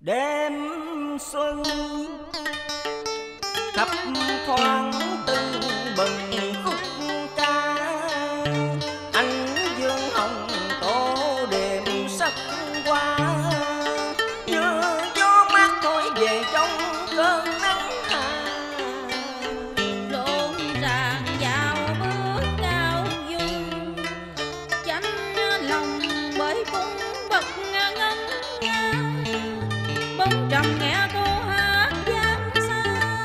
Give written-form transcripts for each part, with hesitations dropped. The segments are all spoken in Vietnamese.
Đêm xuân thấp thoáng tưng bừng khúc ca, anh dương hồng tô đêm sắc qua, như gió mát thôi về trong cơn nắng hà. Rộn ràng vào bước cao dung, chánh lòng bởi cung bậc ngân nga, bóng trầm nghe cô hát giang xa.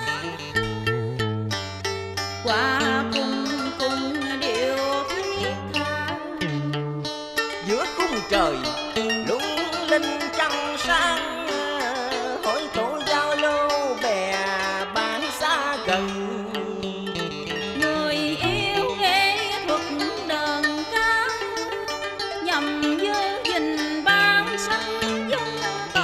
Qua cung cung điệu thiết tha, Giữa khung trời lung linh trăng sáng, hỏi tổ giao lưu bè bạn xa gần. người yêu nghệ thuật đờn ca, nhằm giữ gìn bản sắc dân tộc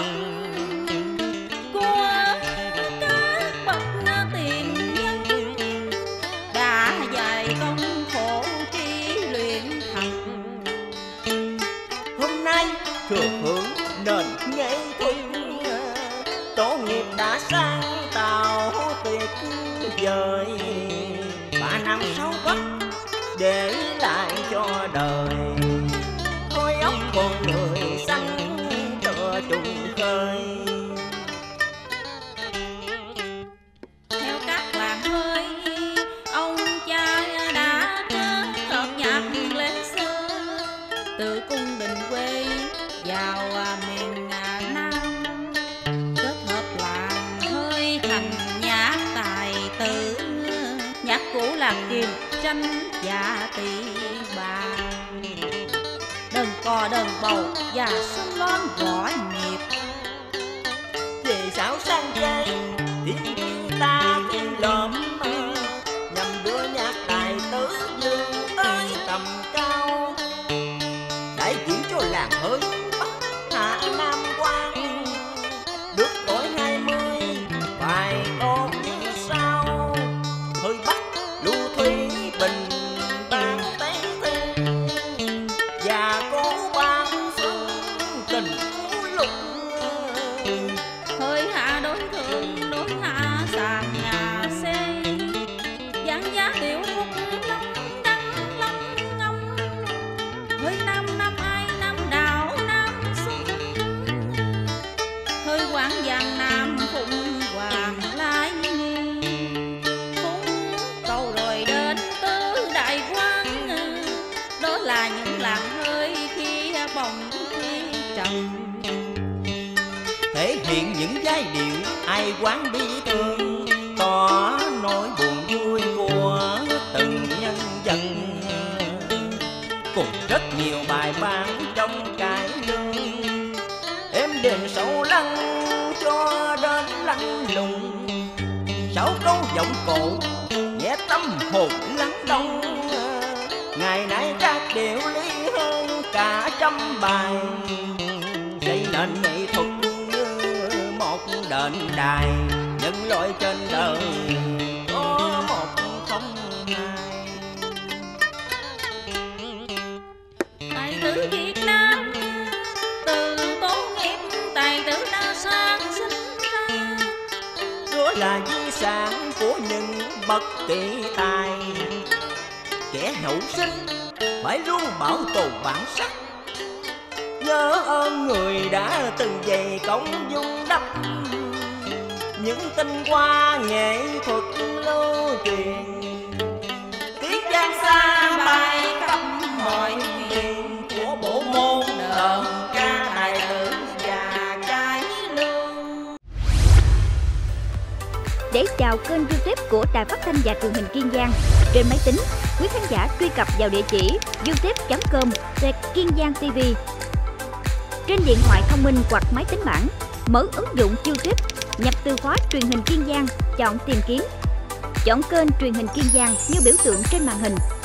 của các bậc tiền nhân, đã dày công khổ trí luyện thành. Hôm nay thừa hưởng nền nghệ thuật, tổ nghiệp đã sáng tạo tuyệt vời. 3 năm 6 Bắc để lại cho đời, khối óc con người xanh tựa trùng khơi. Theo các làng hơi, ông cha đã kết hợp nhạc lên xưa, từ cung đình quê vào miền Nam, kết hợp làng hơi thành nhạc tài tử, nhạc cũ lạc kiềm tranh và tỷ bà, đơn cò đơn bầu và sông lon gõ nhịp. Về sao sang chơi thì ta cũng lợm, nhằm đưa nhạc tài tử vươn tới tầm cao, đại diện cho làng hơi Bắc Hạ Nam Quan, được tuổi 20 bài tốt như sau. Hơi Bắc lưu thủy bình ban tế thư, và cố ban xuân tình phú lục. Hơi hạ đối thượng đối hạ sàn nhà xe, giảng giá tiểu khúc long đăng long ngông. Hơi năm năm ai năm đào năm xuân, hơi quảng vàng nam phụng hoàng lai nghi, phúng cầu rồi đến tứ đại quán. Đó là những làng hơi khi bồng khi trầm, Thể hiện những giai điệu ai quán bi thương, tỏ nỗi buồn vui của từng nhân dân, cùng rất nhiều bài ban trong cải lương. Em đềm sâu lắng cho đến lạnh lùng, 6 câu giọng cổ nhẹ tâm hồn lắng đông. Ngày nay các điệu lý hơn cả trăm bài, xây nên nghệ thuật như một đền đài, nhân loại trên đời có một không hai. tài tử Việt Nam từ tố nghiệp tài tử đã sáng sinh ra, Đó là di sản của những bậc kỳ tài, kẻ hậu sinh phải luôn bảo tồn bản sắc, nhớ ơn người đã từng dày công dung đắp, những tinh hoa nghệ thuật lưu truyền. Tiếng Giang xa bay khắp mọi miền của bộ môn đờn ca tài tử và cải lương. Để chào kênh YouTube của Đài Phát thanh và Truyền hình Kiên Giang trên máy tính, quý khán giả truy cập vào địa chỉ youtube.com/Kiên Giang TV. Trên điện thoại thông minh hoặc máy tính bảng, mở ứng dụng YouTube, nhập từ khóa truyền hình Kiên Giang, chọn tìm kiếm. Chọn kênh truyền hình Kiên Giang như biểu tượng trên màn hình